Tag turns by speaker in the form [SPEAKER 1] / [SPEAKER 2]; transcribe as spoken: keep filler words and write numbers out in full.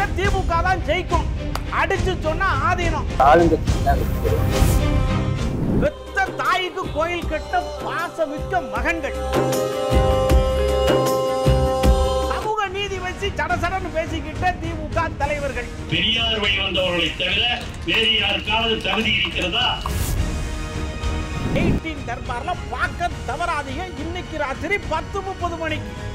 [SPEAKER 1] தொகுதியில திமுக தான் ஜெயிக்கும். அடிச்சு சொன்னா ஆதீனம். பெத்த தாய்க்கு கோயில் கட்ட பாசமிக்க மகன்கள். சமூக நீதி வச்சு சடசடன்னு பேசிக்கிட்ட திமுக தலைவர்கள்.
[SPEAKER 2] பெரியார் வழி வந்தவர்களை தவிர வேறு யாருக்காவது தகுதி இருக்கிறதா?
[SPEAKER 1] எயிட்டீன் தர்பார்ல பார்க்க தவறாதீங்க. இன்னைக்கு ராத்திரி பத்து முப்பது மணிக்கு.